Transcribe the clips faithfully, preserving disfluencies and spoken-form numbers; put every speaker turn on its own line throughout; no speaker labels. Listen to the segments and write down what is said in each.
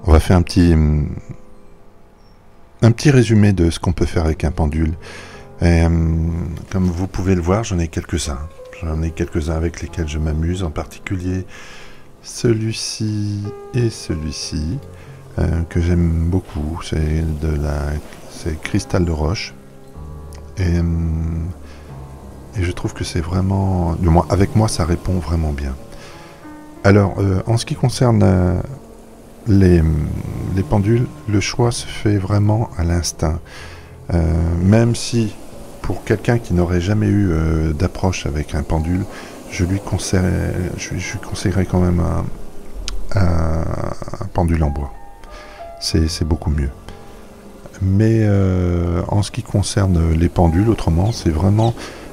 On va faire un petit, un petit résumé de ce qu'on peut faire avec un pendule. Et, comme vous pouvez le voir, j'en ai quelques-uns. J'en ai quelques-uns avec lesquels je m'amuse, en particulier celui-ci et celui-ci, euh, que j'aime beaucoup. C'est de la, c'est cristal de roche. Et, et je trouve que c'est vraiment, du moins avec moi, ça répond vraiment bien. Alors, euh, en ce qui concerne euh, les, les pendules, le choix se fait vraiment à l'instinct. Euh, même si, pour quelqu'un qui n'aurait jamais eu euh, d'approche avec un pendule, je lui conseillerais, je, je lui conseillerais quand même un, un, un pendule en bois. C'est beaucoup mieux. Mais euh, en ce qui concerne les pendules, autrement, c'est vraiment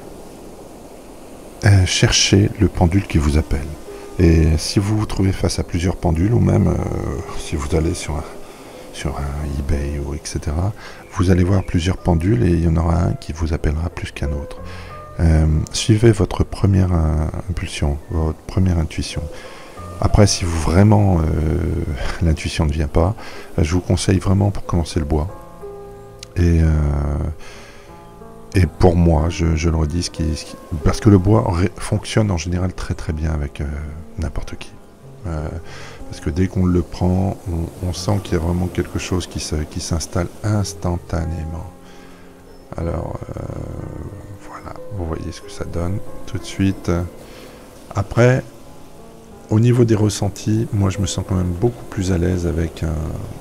euh, chercher le pendule qui vous appelle. Et si vous vous trouvez face à plusieurs pendules, ou même euh, si vous allez sur un, sur un eBay ou et cetera, vous allez voir plusieurs pendules et il y en aura un qui vous appellera plus qu'un autre. Euh, suivez votre première euh, impulsion, votre première intuition. Après, si vous vraiment euh, l'intuition ne vient pas, je vous conseille vraiment pour commencer le bois. Et, euh, et pour moi, je, je le redis, ce qui, ce qui, parce que le bois fonctionne en général très très bien avec euh, n'importe qui. Euh, parce que dès qu'on le prend, on, on sent qu'il y a vraiment quelque chose qui se, qui s'installe instantanément. Alors, euh, voilà, vous voyez ce que ça donne tout de suite. Après, au niveau des ressentis, moi je me sens quand même beaucoup plus à l'aise avec un,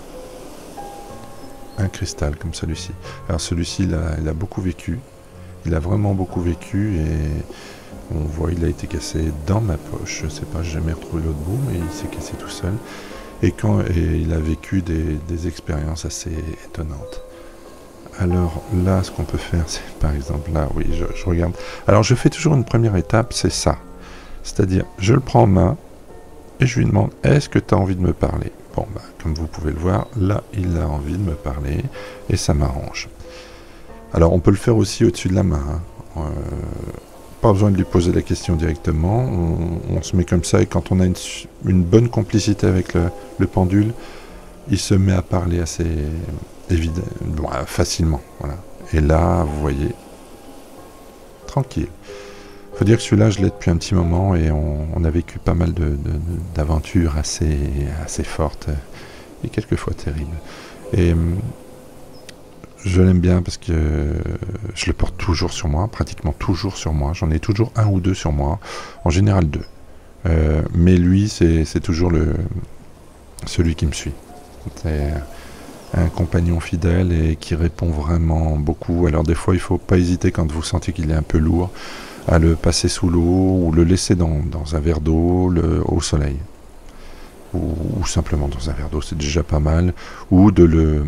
un cristal comme celui-ci. Alors celui-ci, il, il a beaucoup vécu. Il a vraiment beaucoup vécu et on voit, il a été cassé dans ma poche. Je sais pas, j'ai jamais retrouvé l'autre bout, mais il s'est cassé tout seul. Et, quand, et il a vécu des, des expériences assez étonnantes. Alors là, ce qu'on peut faire, c'est par exemple là, oui, je, je regarde. Alors je fais toujours une première étape, c'est ça. C'est-à-dire, je le prends en main et je lui demande, est-ce que tu as envie de me parler? Bon, bah, comme vous pouvez le voir, là, il a envie de me parler et ça m'arrange. Alors, on peut le faire aussi au-dessus de la main. Hein. Euh, pas besoin de lui poser la question directement. On, on se met comme ça et quand on a une, une bonne complicité avec le, le pendule, il se met à parler assez évidemment, bon, facilement. Voilà. Et là, vous voyez, tranquille. Il faut dire que celui-là, je l'ai depuis un petit moment et on, on a vécu pas mal d'aventures assez, assez fortes et quelquefois terribles. Et je l'aime bien parce que je le porte toujours sur moi, pratiquement toujours sur moi. J'en ai toujours un ou deux sur moi, en général deux. Euh, mais lui, c'est toujours le, celui qui me suit. C'est un compagnon fidèle et qui répond vraiment beaucoup. Alors des fois, il ne faut pas hésiter quand vous sentez qu'il est un peu lourd, à le passer sous l'eau ou le laisser dans, dans un verre d'eau au soleil. Ou, ou simplement dans un verre d'eau, c'est déjà pas mal. Ou de le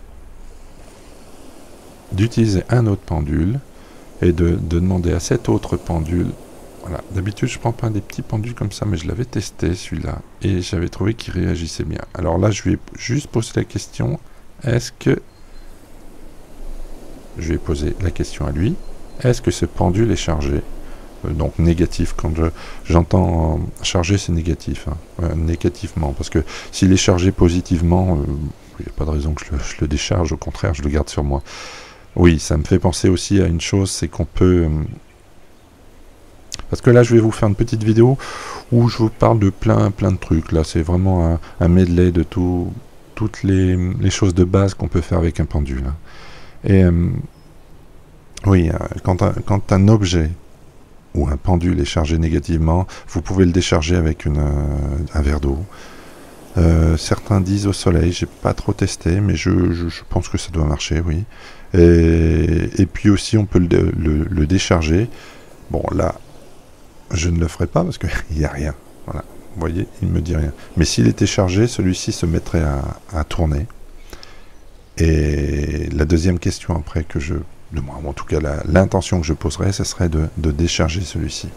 d'utiliser un autre pendule et de, de demander à cet autre pendule. Voilà. D'habitude, je prends pas des petits pendules comme ça, mais je l'avais testé celui-là et j'avais trouvé qu'il réagissait bien. Alors là, je lui ai juste posé la question, est-ce que... Je lui ai posé la question à lui, est-ce que ce pendule est chargé? euh, Donc négatif, quand j'entends je, chargé, c'est négatif, hein, euh, négativement, parce que s'il est chargé positivement, il euh, n'y a pas de raison que je le, je le décharge, au contraire, je le garde sur moi. Oui, ça me fait penser aussi à une chose, c'est qu'on peut... Euh, parce que là, je vais vous faire une petite vidéo où je vous parle de plein, plein de trucs. Là, c'est vraiment un, un medley de tout, toutes les, les choses de base qu'on peut faire avec un pendule. Et euh, oui, quand un, quand un objet ou un pendule est chargé négativement, vous pouvez le décharger avec une, un verre d'eau. Euh, certains disent au soleil, j'ai pas trop testé, mais je, je, je pense que ça doit marcher, oui. Et, et puis aussi, on peut le, le, le décharger. Bon, là, je ne le ferai pas parce qu'il n'y a rien. Voilà. Vous voyez, il ne me dit rien. Mais s'il était chargé, celui-ci se mettrait à, à tourner. Et la deuxième question après que je... En tout cas, l'intention que je poserais, ce serait de, de décharger celui-ci.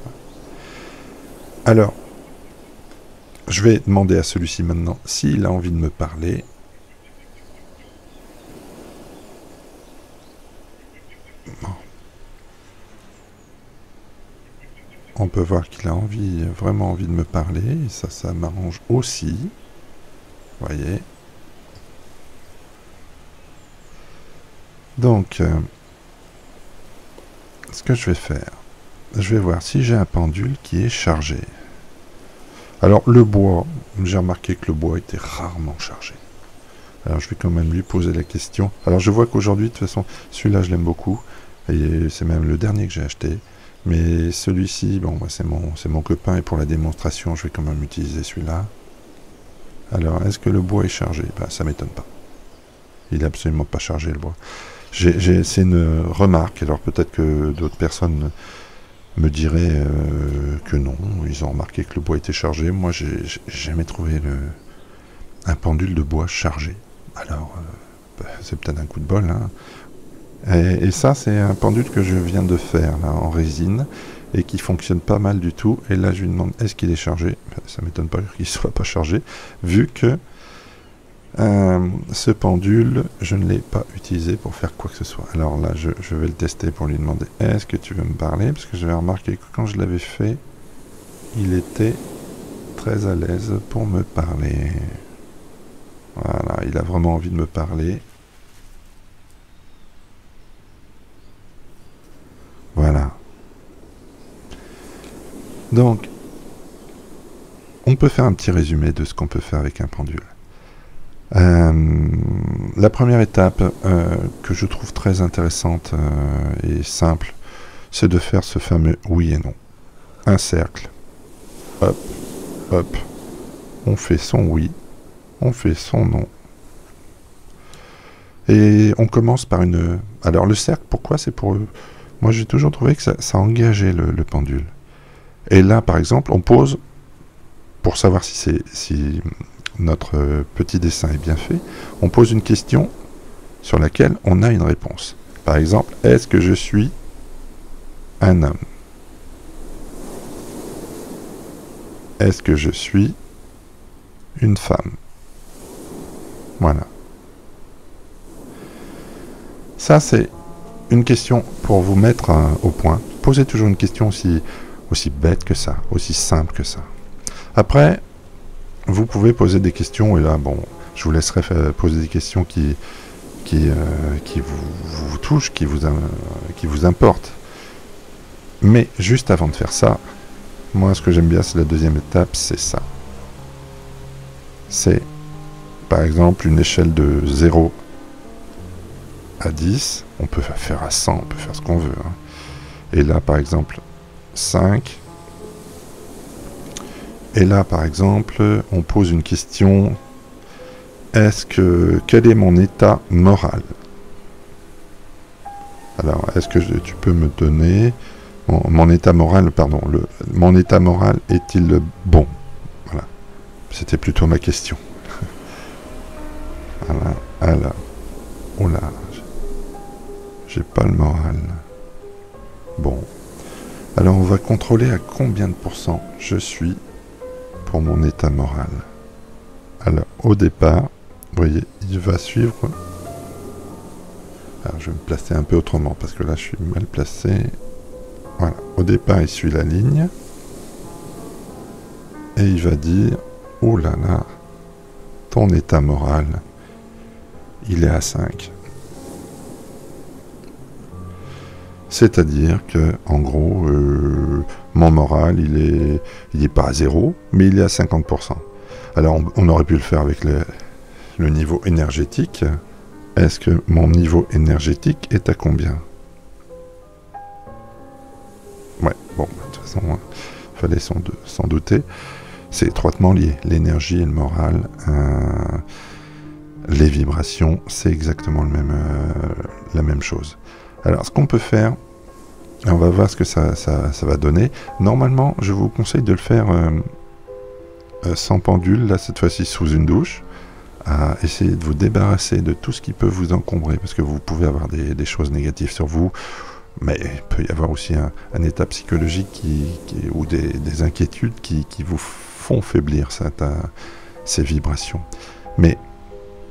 Alors, je vais demander à celui-ci maintenant s'il a envie de me parler. On peut voir qu'il a envie, vraiment envie de me parler, et ça, ça m'arrange aussi. Vous voyez. Donc, euh, ce que je vais faire, je vais voir si j'ai un pendule qui est chargé. Alors, le bois, j'ai remarqué que le bois était rarement chargé. Alors, je vais quand même lui poser la question. Alors, je vois qu'aujourd'hui, de toute façon, celui-là, je l'aime beaucoup. Et c'est même le dernier que j'ai acheté. Mais celui-ci, bon, c'est mon, c'est mon copain. Et pour la démonstration, je vais quand même utiliser celui-là. Alors, est-ce que le bois est chargé? Ben, ça m'étonne pas. Il n'est absolument pas chargé, le bois. J'ai, c'est une remarque. Alors, peut-être que d'autres personnes me diraient euh, que non. Ils ont remarqué que le bois était chargé. Moi, j'ai jamais trouvé le, un pendule de bois chargé. Alors, euh, bah, c'est peut-être un coup de bol. Hein. Et, et ça, c'est un pendule que je viens de faire là, en résine et qui fonctionne pas mal du tout. Et là, je lui demande est-ce qu'il est chargé. Ben, ça m'étonne pas qu'il soit pas chargé, vu que euh, ce pendule, je ne l'ai pas utilisé pour faire quoi que ce soit. Alors là, je, je vais le tester pour lui demander est-ce que tu veux me parler, parce que j'avais remarqué que quand je l'avais fait, il était très à l'aise pour me parler. Voilà, il a vraiment envie de me parler. Voilà. Donc, on peut faire un petit résumé de ce qu'on peut faire avec un pendule. Euh, la première étape euh, que je trouve très intéressante euh, et simple, c'est de faire ce fameux oui et non. Un cercle. Hop, hop. On fait son oui. On fait son non. Et on commence par une... Alors le cercle, pourquoi? C'est pour... Moi j'ai toujours trouvé que ça, ça engageait le, le pendule. Et là par exemple, on pose, pour savoir si, c'est, si notre petit dessin est bien fait, on pose une question sur laquelle on a une réponse. Par exemple, est-ce que je suis un homme? Est-ce que je suis une femme? Voilà. Ça, c'est une question pour vous mettre euh, au point. Posez toujours une question aussi, aussi bête que ça, aussi simple que ça. Après, vous pouvez poser des questions, et là, bon, je vous laisserai faire, poser des questions qui, qui, euh, qui vous, vous touchent, qui vous, euh, qui vous importent. Mais juste avant de faire ça, moi, ce que j'aime bien, c'est la deuxième étape, c'est ça. C'est, par exemple, une échelle de zéro à dix, on peut faire à cent, on peut faire ce qu'on veut. Hein. Et là, par exemple, cinq. Et là, par exemple, on pose une question. Est-ce que... Quel est mon état moral? Alors, est-ce que je, tu peux me donner... Mon, mon état moral, pardon. Le, mon état moral est-il bon? Voilà. C'était plutôt ma question. Voilà. Alors. Oh là. J'ai pas le moral. Bon. Alors, on va contrôler à combien de pourcents je suis pour mon état moral. Alors, au départ, vous voyez, il va suivre... Alors, je vais me placer un peu autrement, parce que là, je suis mal placé. Voilà. Au départ, il suit la ligne. Et il va dire, oh là là, ton état moral, il est à cinq. C'est-à-dire que, en gros, euh, mon moral, il est, il est pas à zéro, mais il est à cinquante pour cent. Alors, on, on aurait pu le faire avec le, le niveau énergétique. Est-ce que mon niveau énergétique est à combien? Ouais, bon, de toute façon, il fallait s'en, s'en douter. C'est étroitement lié. L'énergie et le moral, euh, les vibrations, c'est exactement le même, euh, la même chose. Alors, ce qu'on peut faire, on va voir ce que ça, ça, ça va donner. Normalement, je vous conseille de le faire euh, euh, sans pendule, là, cette fois-ci sous une douche, à essayer de vous débarrasser de tout ce qui peut vous encombrer, parce que vous pouvez avoir des, des choses négatives sur vous, mais il peut y avoir aussi un, un état psychologique qui, qui, ou des, des inquiétudes qui, qui vous font faiblir cette, euh, ces vibrations. Mais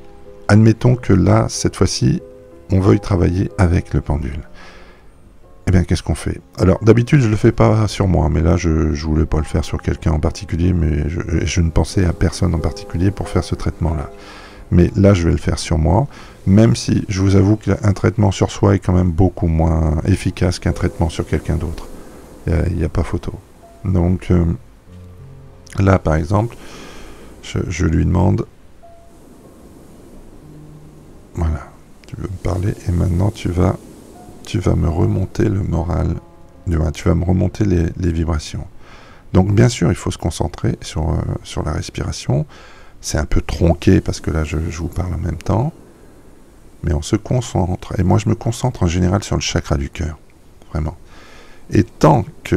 admettons que là, cette fois-ci, on veuille travailler avec le pendule. Eh bien, qu'est-ce qu'on fait? Alors, d'habitude, je ne le fais pas sur moi, mais là, je ne voulais pas le faire sur quelqu'un en particulier, mais je, je ne pensais à personne en particulier pour faire ce traitement-là. Mais là, je vais le faire sur moi, même si je vous avoue qu'un traitement sur soi est quand même beaucoup moins efficace qu'un traitement sur quelqu'un d'autre. Il n'y a, a pas photo. Donc, euh, là, par exemple, je, je lui demande... Voilà, tu veux me parler, et maintenant, tu vas... tu vas me remonter le moral, tu vas me remonter les, les vibrations. Donc bien sûr, il faut se concentrer sur, euh, sur la respiration. C'est un peu tronqué parce que là, je, je vous parle en même temps. Mais on se concentre. Et moi, je me concentre en général sur le chakra du cœur. Vraiment. Et tant que,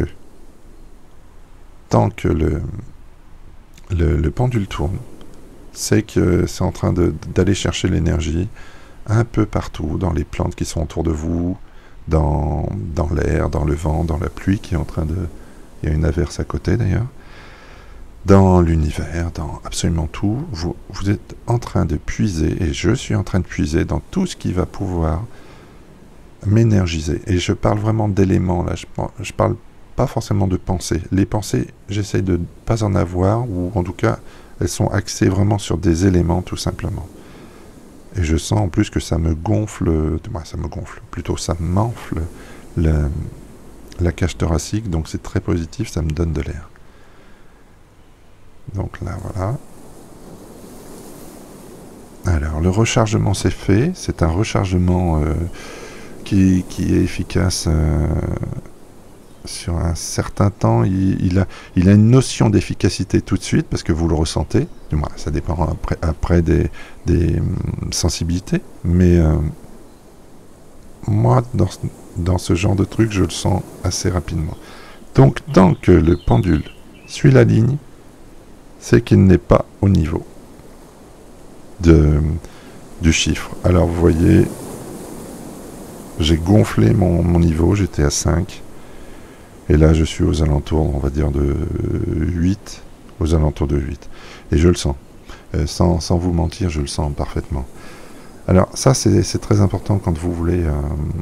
tant que le, le, le pendule tourne, c'est que c'est en train d'aller chercher l'énergie un peu partout, dans les plantes qui sont autour de vous, dans, dans l'air, dans le vent, dans la pluie qui est en train de... Il y a une averse à côté d'ailleurs. Dans l'univers, dans absolument tout, vous, vous êtes en train de puiser, et je suis en train de puiser dans tout ce qui va pouvoir m'énergiser. Et je parle vraiment d'éléments, là, je, je parle pas forcément de pensées. Les pensées, j'essaie de ne pas en avoir, ou en tout cas, elles sont axées vraiment sur des éléments, tout simplement. Et je sens en plus que ça me gonfle, ouais, ça me gonfle, plutôt ça m'enfle la, la cage thoracique, donc c'est très positif, ça me donne de l'air. Donc là, voilà. Alors, le rechargement s'est fait, c'est un rechargement euh, qui, qui est efficace euh, sur un certain temps. Il, il, a, il a une notion d'efficacité tout de suite, parce que vous le ressentez. Du moins, ça dépend après, après des, des hum, sensibilités. Mais euh, moi, dans, dans ce genre de truc, je le sens assez rapidement. Donc, tant que le pendule suit la ligne, c'est qu'il n'est pas au niveau de, du chiffre. Alors, vous voyez, j'ai gonflé mon, mon niveau, j'étais à cinq. Et là, je suis aux alentours, on va dire, de huit. Aux alentours de huit. Et je le sens. Euh, sans, sans vous mentir, je le sens parfaitement. Alors, ça, c'est très important quand vous voulez euh,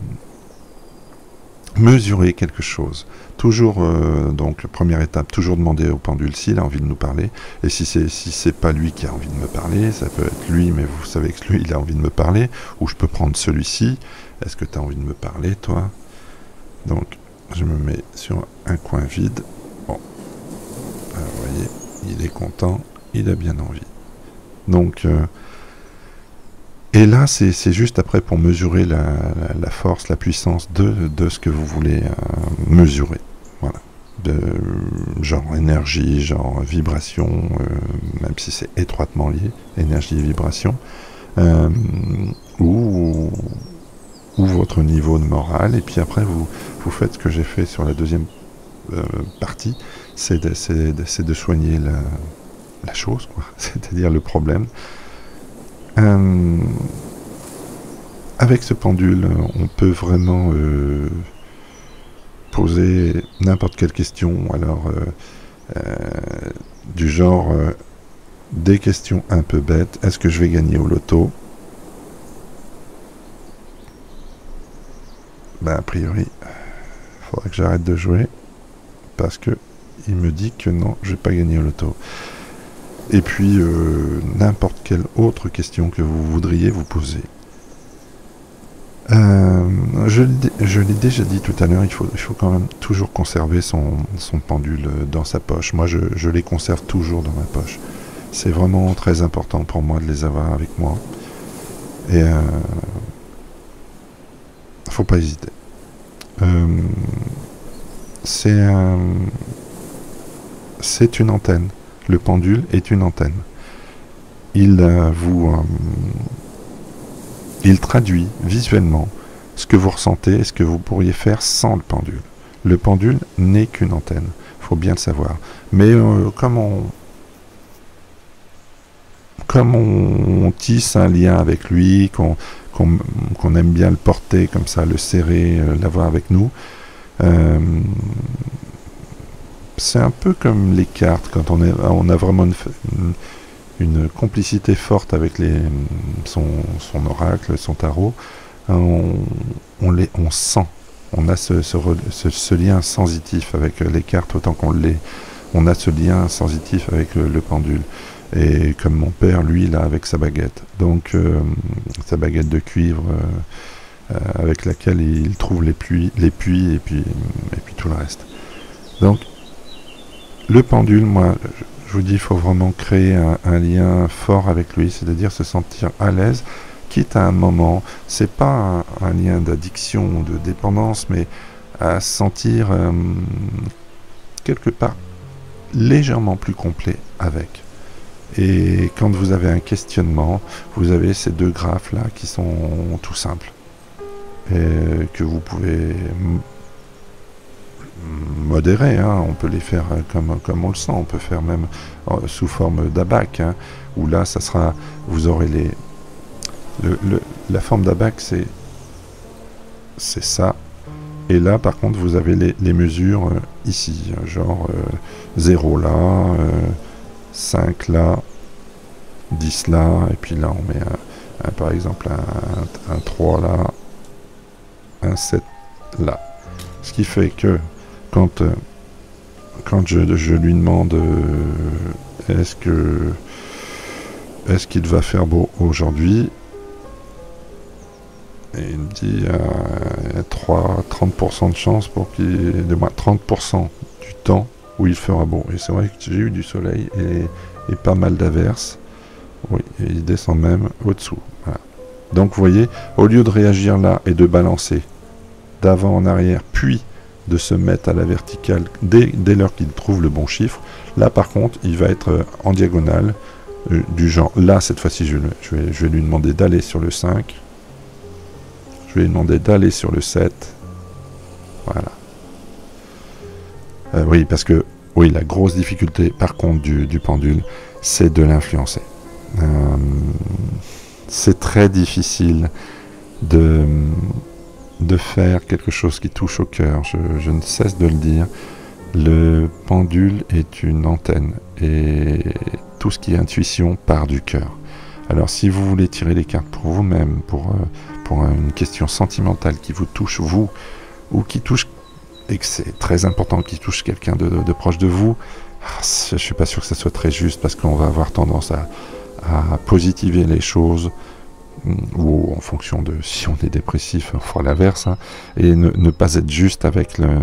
mesurer quelque chose. Toujours, euh, donc, première étape, toujours demander au pendule s'il a envie de nous parler. Et si c'est si c'est pas lui qui a envie de me parler, ça peut être lui, mais vous savez que lui, il a envie de me parler. Ou je peux prendre celui-ci. Est-ce que tu as envie de me parler, toi? Donc, je me mets sur un coin vide. Bon. Alors, vous voyez, il est content, il a bien envie. Donc, euh, et là, c'est juste après pour mesurer la, la, la force, la puissance de, de ce que vous voulez euh, mesurer. Voilà. De, genre énergie, genre vibration, euh, même si c'est étroitement lié, énergie et vibration. Euh, ou... ou votre niveau de morale, et puis après vous, vous faites ce que j'ai fait sur la deuxième euh, partie, c'est de, de, de soigner la, la chose, quoi, c'est-à-dire le problème. Euh, avec ce pendule, on peut vraiment euh, poser n'importe quelle question, alors euh, euh, du genre euh, des questions un peu bêtes, est-ce que je vais gagner au loto? Ben, a priori, il faudrait que j'arrête de jouer parce que il me dit que non, je vais pas gagner au loto. Et puis, euh, n'importe quelle autre question que vous voudriez vous poser. Euh, je l'ai déjà dit tout à l'heure, il faut, il faut quand même toujours conserver son, son pendule dans sa poche. Moi, je, je les conserve toujours dans ma poche. C'est vraiment très important pour moi de les avoir avec moi. Et... Euh, faut pas hésiter. Euh, c'est un, c'est une antenne. Le pendule est une antenne. Il euh, vous, euh, il traduit visuellement ce que vous ressentez et ce que vous pourriez faire sans le pendule. Le pendule n'est qu'une antenne. Faut bien le savoir. Mais euh, comme on, comme on, on tisse un lien avec lui, qu'on qu'on qu'on aime bien le porter comme ça, le serrer, euh, l'avoir avec nous. Euh, c'est un peu comme les cartes, quand on, est, on a vraiment une, une, une complicité forte avec les, son, son oracle, son tarot, on, on, les, on sent, on a ce, ce, ce, ce lien sensitif avec les cartes autant qu'on l'est. On a ce lien sensitif avec le, le pendule. Et comme mon père, lui, là, avec sa baguette. Donc, euh, sa baguette de cuivre euh, euh, avec laquelle il trouve les puits, les puits et, puis, et puis tout le reste. Donc, le pendule, moi, je vous dis, il faut vraiment créer un, un lien fort avec lui, c'est-à-dire se sentir à l'aise, quitte à un moment, c'est pas un, un lien d'addiction ou de dépendance, mais à se sentir euh, quelque part légèrement plus complet avec. Et quand vous avez un questionnement, vous avez ces deux graphes là qui sont tout simples et que vous pouvez modérer, hein. On peut les faire comme, comme on le sent, on peut faire même euh, sous forme d'abac, hein, où là ça sera, vous aurez les le, le, la forme d'abac c'est c'est ça, et là par contre vous avez les, les mesures euh, ici, genre euh, zéro là, euh, cinq là, dix là, et puis là on met un, un, par exemple un, un trois là, un sept là. Ce qui fait que quand, euh, quand je, je lui demande euh, est-ce que est-ce qu'il va faire beau aujourd'hui, et il me dit euh, trois, trente pour cent de chance pour qu'il de moins trente pour cent du temps où il fera beau. Et c'est vrai que j'ai eu du soleil et, et pas mal d'averses. Oui, et il descend même au-dessous. Voilà. Donc vous voyez, au lieu de réagir là et de balancer d'avant en arrière, puis de se mettre à la verticale dès, dès lors qu'il trouve le bon chiffre, là par contre, il va être en diagonale, euh, du genre, là cette fois-ci, je, je, vais, je vais lui demander d'aller sur le cinq, je vais lui demander d'aller sur le sept, voilà. Euh, oui, parce que, oui, la grosse difficulté, par contre, du, du pendule, c'est de l'influencer. Euh, c'est très difficile de, de faire quelque chose qui touche au cœur. Je, je ne cesse de le dire. Le pendule est une antenne et tout ce qui est intuition part du cœur. Alors, si vous voulez tirer les cartes pour vous-même, pour, euh, pour une question sentimentale qui vous touche, vous, ou qui touche, et que c'est très important, qui touche quelqu'un de, de proche de vous, je ne suis pas sûr que ça soit très juste parce qu'on va avoir tendance à, à positiver les choses, ou en fonction de si on est dépressif, on fera l'inverse, hein, et ne, ne pas être juste avec le,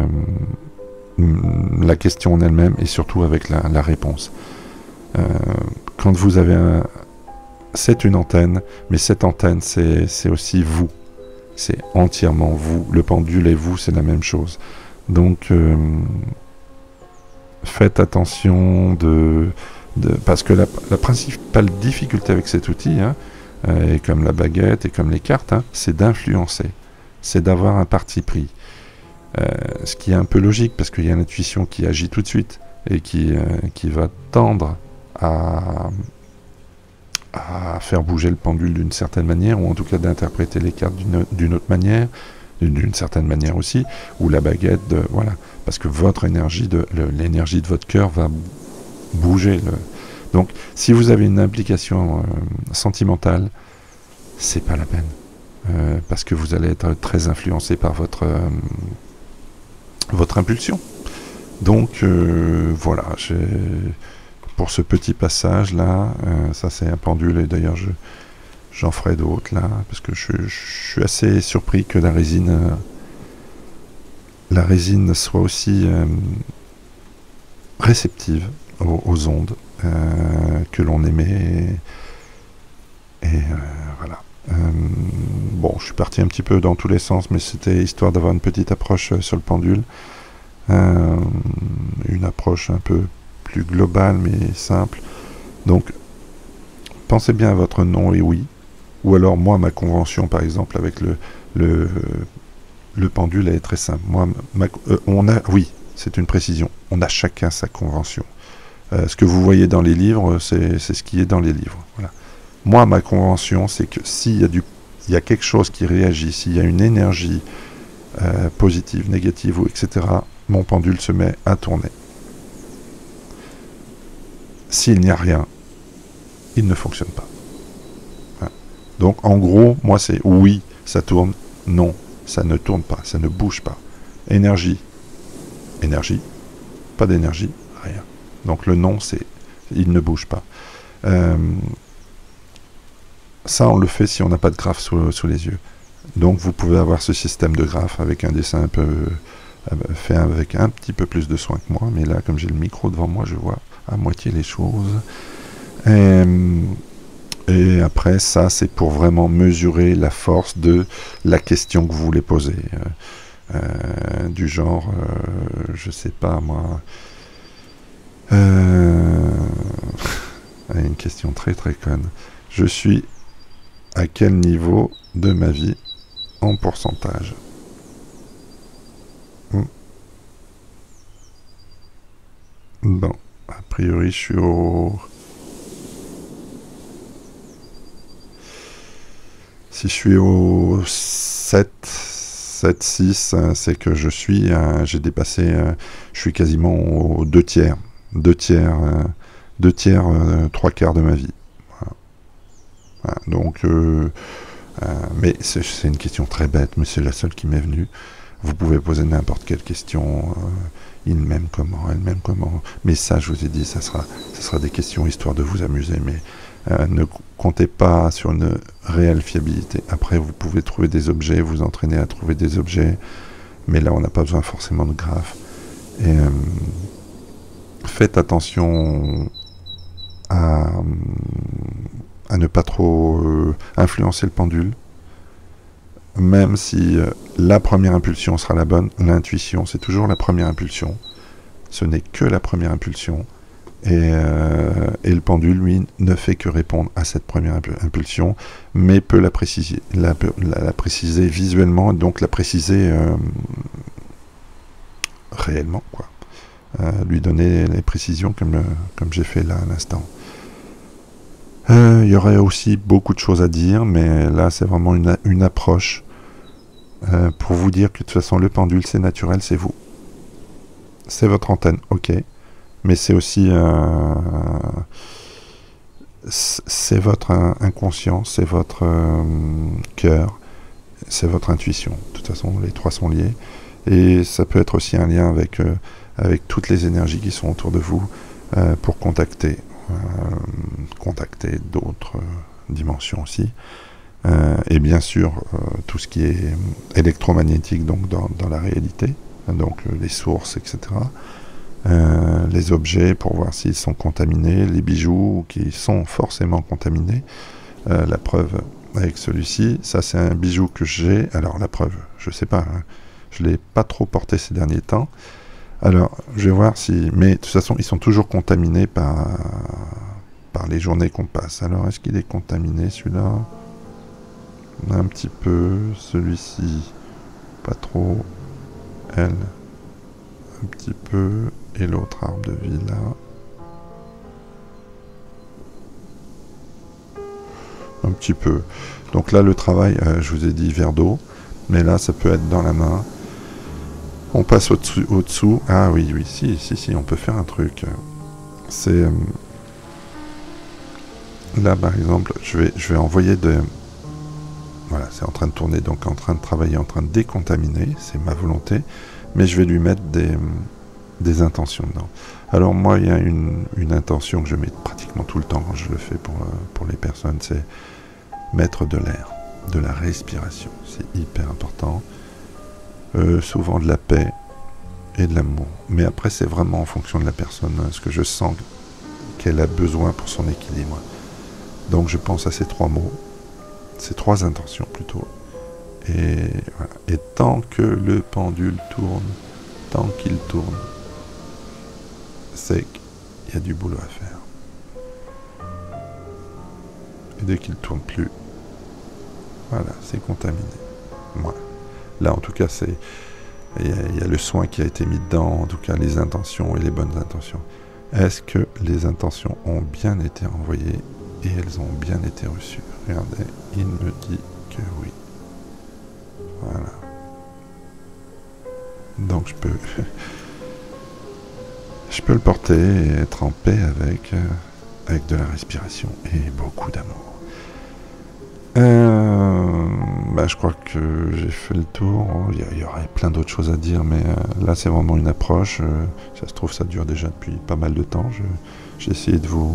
la question en elle-même et surtout avec la, la réponse. Euh, quand vous avez un... C'est une antenne, mais cette antenne, c'est aussi vous. C'est entièrement vous. Le pendule et vous, c'est la même chose. Donc, euh, faites attention de... de parce que la, la principale difficulté avec cet outil, hein, et comme la baguette et comme les cartes, hein, c'est d'influencer. C'est d'avoir un parti pris. Euh, ce qui est un peu logique, parce qu'il y a l'intuition qui agit tout de suite et qui, euh, qui va tendre à... à faire bouger le pendule d'une certaine manière, ou en tout cas d'interpréter les cartes d'une autre manière, d'une certaine manière aussi, ou la baguette, de, voilà, parce que votre énergie, de l'énergie de votre cœur va bouger. Le... Donc, si vous avez une implication euh, sentimentale, c'est pas la peine, euh, parce que vous allez être très influencé par votre euh, votre impulsion. Donc, euh, voilà, j'ai... Pour ce petit passage là, euh, ça c'est un pendule, et d'ailleurs je j'en ferai d'autres là, parce que je, je suis assez surpris que la résine euh, la résine soit aussi euh, réceptive aux, aux ondes euh, que l'on émet, et, et euh, voilà. Euh, bon, je suis parti un petit peu dans tous les sens, mais c'était histoire d'avoir une petite approche sur le pendule, euh, une approche un peu plus global mais simple. Donc pensez bien à votre non et oui, ou alors moi ma convention par exemple avec le le, le pendule elle est très simple. Moi ma, euh, on a oui c'est une précision, on a chacun sa convention. Euh, ce que vous voyez dans les livres, c'est ce qui est dans les livres. Voilà. Moi ma convention c'est que s'il y a du il y a quelque chose qui réagit, s'il y a une énergie euh, positive, négative ou et cetera, mon pendule se met à tourner. S'il n'y a rien, il ne fonctionne pas. Voilà. Donc, en gros, moi, c'est oui, ça tourne, non, Ça ne tourne pas, ça ne bouge pas. Énergie, énergie, pas d'énergie, rien. Donc le non, c'est il ne bouge pas. Euh, ça, on le fait si on n'a pas de graphe sous, sous les yeux. Donc vous pouvez avoir ce système de graphe avec un dessin un peu euh, fait avec un petit peu plus de soin que moi. Mais là, comme j'ai le micro devant moi, je vois à moitié les choses. Et, et après, ça, c'est pour vraiment mesurer la force de la question que vous voulez poser. Euh, euh, du genre, euh, je sais pas moi... Euh... une question très très conne. Je suis à quel niveau de ma vie en pourcentage? hmm. Bon, a priori je suis au... Si je suis au sept, sept, six, c'est que je suis, euh, j'ai dépassé, euh, je suis quasiment aux deux tiers. Deux tiers, euh, deux tiers, euh, trois quarts de ma vie. Voilà. Voilà. Donc, euh, euh, mais c'est une question très bête, mais c'est la seule qui m'est venue. Vous pouvez poser n'importe quelle question. Euh, il m'aime comment, elle m'aime comment. Mais ça, je vous ai dit, ça sera, ça sera des questions histoire de vous amuser. Mais euh, ne comptez pas sur une réelle fiabilité. Après, vous pouvez trouver des objets, vous entraîner à trouver des objets. Mais là, on n'a pas besoin forcément de graphes. Et... Euh, faites attention à, à ne pas trop euh, influencer le pendule. Même si euh, la première impulsion sera la bonne, l'intuition, c'est toujours la première impulsion. Ce n'est que la première impulsion. Et, euh, et le pendule, lui, ne fait que répondre à cette première impulsion, mais peut la préciser, la, la, la préciser visuellement, donc la préciser euh, réellement, quoi. Euh, lui donner les précisions comme, euh, comme j'ai fait là à l'instant. Il euh, y aurait aussi beaucoup de choses à dire, mais là c'est vraiment une, une approche euh, pour vous dire que de toute façon le pendule c'est naturel, c'est vous. C'est votre antenne, ok, mais c'est aussi euh, c'est votre inconscient, c'est votre euh, cœur, c'est votre intuition. De toute façon les trois sont liés, et ça peut être aussi un lien avec... Euh, avec toutes les énergies qui sont autour de vous euh, pour contacter euh, contacter d'autres euh, dimensions aussi euh, et bien sûr euh, tout ce qui est électromagnétique donc dans, dans la réalité, donc euh, les sources, etc., euh, les objets pour voir s'ils sont contaminés, les bijoux qui sont forcément contaminés. Euh, la preuve avec celui-ci, ça c'est un bijou que j'ai, alors la preuve je sais pas, hein, je l'ai pas trop porté ces derniers temps. Alors, je vais voir si... Mais de toute façon, ils sont toujours contaminés par, par les journées qu'on passe. Alors, est-ce qu'il est contaminé, celui-là? Un petit peu. Celui-ci, pas trop. Elle, un petit peu. Et l'autre arbre de vie, là. Un petit peu. Donc là, le travail, euh, je vous ai dit verre d'eau. Mais là, ça peut être dans la main. On passe au-dessous, au-dessous. Ah oui, oui, si, si, si, on peut faire un truc. C'est... Euh, là, par exemple, je vais, je vais envoyer de... Voilà, c'est en train de tourner, donc en train de travailler, en train de décontaminer, c'est ma volonté, mais je vais lui mettre des, des intentions dedans. Alors moi, il y a une, une intention que je mets pratiquement tout le temps quand je le fais pour, euh, pour les personnes, c'est mettre de l'air, de la respiration. C'est hyper important. Euh, souvent de la paix et de l'amour. Mais après, c'est vraiment en fonction de la personne, hein, ce que je sens qu'elle a besoin pour son équilibre. Donc je pense à ces trois mots, ces trois intentions plutôt. Et, voilà. Et tant que le pendule tourne, tant qu'il tourne, c'est qu'il y a du boulot à faire. Et dès qu'il ne tourne plus, voilà, c'est contaminé. Voilà. Là, en tout cas, c'est il y, y a le soin qui a été mis dedans, en tout cas les intentions et les bonnes intentions. Est-ce que les intentions ont bien été envoyées et elles ont bien été reçues? Regardez, il me dit que oui. Voilà. Donc je peux je peux le porter et être en paix avec, euh, avec de la respiration et beaucoup d'amour. Euh, bah, je crois que j'ai fait le tour. Il y, y aurait plein d'autres choses à dire, mais euh, là c'est vraiment une approche. Euh, ça se trouve, ça dure déjà depuis pas mal de temps. J'ai essayé de vous,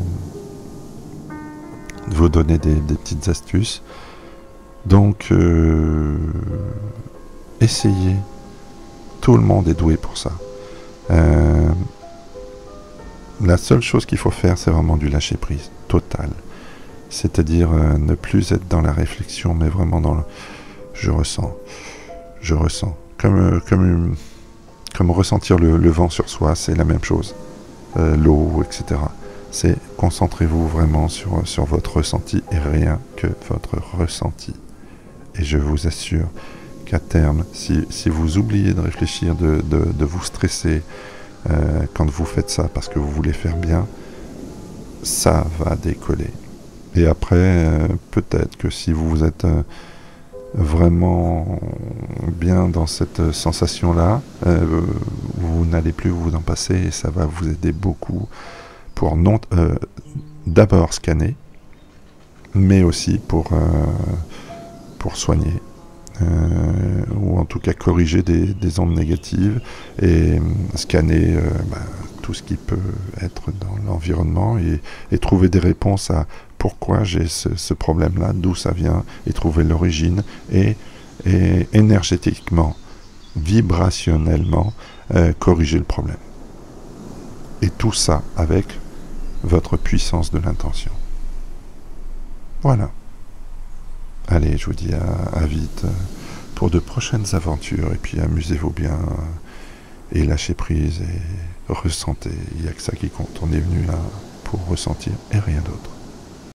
de vous donner des, des petites astuces. Donc, euh, essayez. Tout le monde est doué pour ça. Euh, la seule chose qu'il faut faire, c'est vraiment du lâcher prise total. C'est-à-dire euh, ne plus être dans la réflexion, mais vraiment dans le je ressens, je ressens. Comme, euh, comme, comme ressentir le, le vent sur soi, c'est la même chose. Euh, l'eau, et cetera. C'est concentrez-vous vraiment sur, sur votre ressenti et rien que votre ressenti. Et je vous assure qu'à terme, si, si vous oubliez de réfléchir, de, de, de vous stresser euh, quand vous faites ça parce que vous voulez faire bien, ça va décoller. Et après, euh, peut-être que si vous êtes euh, vraiment bien dans cette sensation-là, euh, vous n'allez plus vous en passer et ça va vous aider beaucoup pour non, euh, d'abord scanner, mais aussi pour, euh, pour soigner. Euh, ou en tout cas corriger des, des ondes négatives et euh, scanner euh, bah, tout ce qui peut être dans l'environnement et, et trouver des réponses à pourquoi j'ai ce, ce problème-là, d'où ça vient, et trouver l'origine et, et énergétiquement, vibrationnellement, euh, corriger le problème. Et tout ça avec votre puissance de l'intention. Voilà. Allez, je vous dis à, à vite pour de prochaines aventures et puis amusez-vous bien et lâchez prise et ressentez. Il n'y a que ça qui compte. On est venu là pour ressentir et rien d'autre.